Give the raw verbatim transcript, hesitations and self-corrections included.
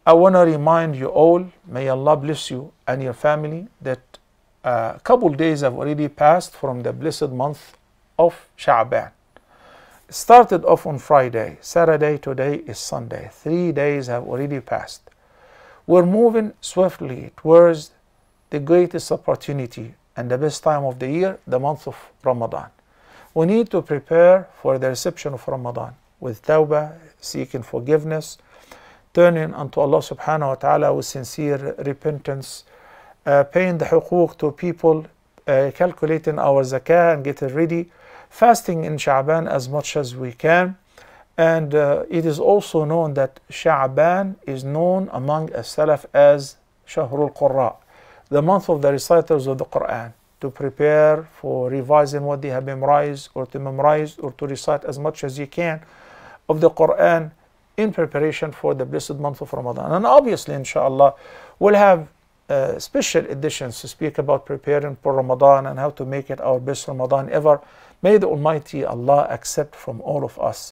I want to remind you all, may Allah bless you and your family, that a couple days have already passed from the blessed month of Sha'ban. It started off on Friday, Saturday, today is Sunday. Three days have already passed. We're moving swiftly towards the greatest opportunity and the best time of the year, the month of Ramadan. We need to prepare for the reception of Ramadan with tawbah, seeking forgiveness, turning unto Allah subhanahu wa ta'ala with sincere repentance, uh, paying the huquq to people, uh, calculating our zakah and getting ready, fasting in Sha'ban as much as we can. And uh, it is also known that Sha'ban is known among as-Salaf as Shahrul Qurra, the month of the reciters of the Quran, to prepare for revising what they have memorized, or to memorize or to recite as much as you can of the Quran in preparation for the blessed month of Ramadan. And obviously, inshallah, we'll have uh, special editions to speak about preparing for Ramadan and how to make it our best Ramadan ever. May the Almighty Allah accept from all of us.